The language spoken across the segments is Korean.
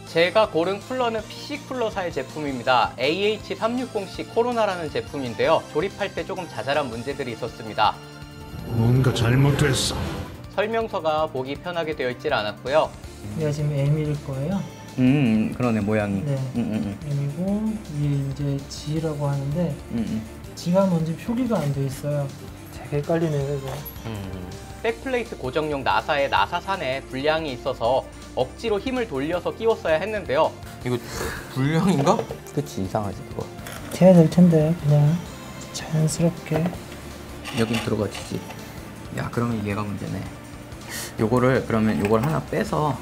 제가 고른 쿨러는 PC 쿨러사의 제품입니다. AH360C 코로나라는 제품인데요. 조립할 때 조금 자잘한 문제들이 있었습니다. 뭔가 잘못됐어. 설명서가 보기 편하게 되어 있질 않았고요. 얘가 지금 M일 거예요. 그러네, 모양이. 네. M이고 이게 이제 G라고 하는데 G가 뭔지 표기가 안 돼 있어요. 되게 헷갈리네요, 이거. 백플레이트 고정용 나사의 나사산에 불량이 있어서 억지로 힘을 돌려서 끼웠어야 했는데요. 이거 불량인가? 그치, 이상하지 그거. 돼야 될 텐데 그냥 자연스럽게. 여긴 들어가지지. 야, 그러면 얘가 문제네. 요거를 그러면 요걸 하나 빼서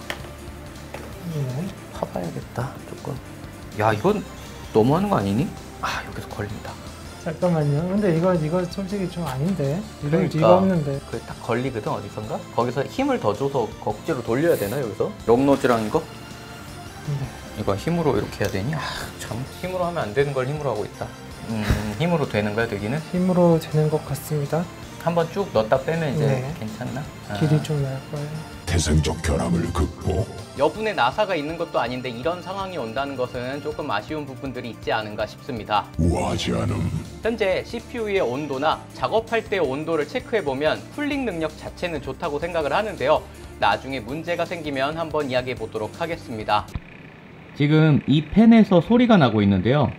파봐야겠다 조금. 야, 이건 너무하는 거 아니니? 아, 여기서 걸린다. 잠깐만요. 근데 이거 솔직히 좀 아닌데. 그러니까. 이거 없는데. 그게 딱 걸리거든, 어디선가? 거기서 힘을 더 줘서 억지로 돌려야 되나, 여기서? 롱노즈랑 이거? 네. 이거 힘으로 이렇게 해야 되니? 아, 참. 힘으로 하면 안 되는 걸 힘으로 하고 있다. 힘으로 되는 거야, 되기는? 힘으로 되는 것 같습니다. 한번 쭉 넣었다 빼면 이제 네. 괜찮나? 길이 좀 날 거예요. 태생적 결함을 극복. 여분의 나사가 있는 것도 아닌데 이런 상황이 온다는 것은 조금 아쉬운 부분들이 있지 않은가 싶습니다. 우아하지 않음. 현재 CPU의 온도나 작업할 때의 온도를 체크해보면 쿨링 능력 자체는 좋다고 생각을 하는데요. 나중에 문제가 생기면 한번 이야기해 보도록 하겠습니다. 지금 이 팬에서 소리가 나고 있는데요.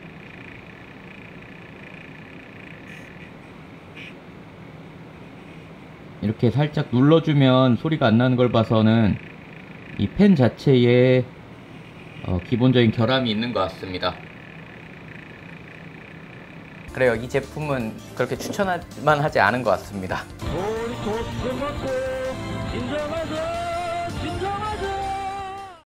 이렇게 살짝 눌러주면 소리가 안 나는 걸 봐서는 이 팬 자체에 기본적인 결함이 있는 것 같습니다. 그래요, 이 제품은 그렇게 추천만 하지 않은 것 같습니다. 우리 고스 먹고 인정하자.